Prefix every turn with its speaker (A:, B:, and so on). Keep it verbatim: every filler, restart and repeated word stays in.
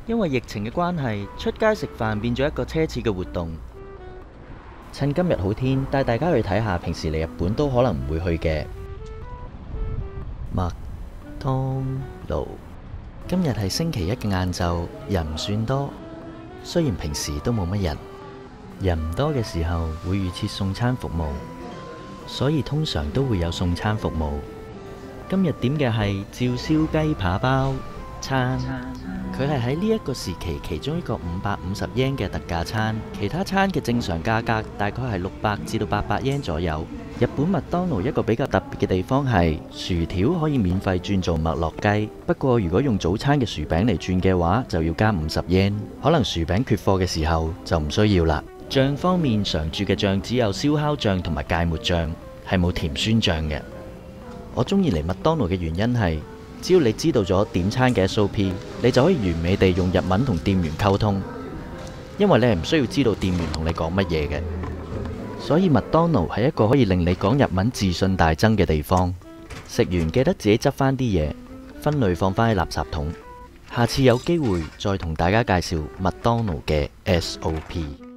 A: 因為疫情嘅關係，出街食飯變咗一個奢侈嘅活動。趁今日好天，帶大家去睇下平時嚟日本都可能唔會去嘅麥當勞。今日係星期一嘅晏晝，人唔算多，雖然平時都冇乜人。人唔多嘅時候會預設送餐服務，所以通常都會有送餐服務。今日點嘅係照燒雞扒包餐，佢係喺呢一個時期其中一個五百五十 yen 嘅特價餐，其他餐嘅正常價格大概係六百至到八百 yen 左右。日本麥當勞一個比較特別嘅地方係薯條可以免費轉做麥樂雞，不過如果用早餐嘅薯餅嚟轉嘅話，就要加五十 yen。可能薯餅缺貨嘅時候就唔需要啦。醬方面，常駐嘅醬只有燒烤醬同埋芥末醬，係冇甜酸醬嘅。我中意嚟麥當勞嘅原因係，只要你知道咗點餐嘅 S O P， 你就可以完美地用日文同店員溝通，因為你係唔需要知道店員同你講乜嘢嘅。所以麥當勞係一個可以令你講日文自信大增嘅地方。食完記得自己執返啲嘢，分類放返喺垃圾桶。下次有機會再同大家介紹麥當勞嘅 S O P。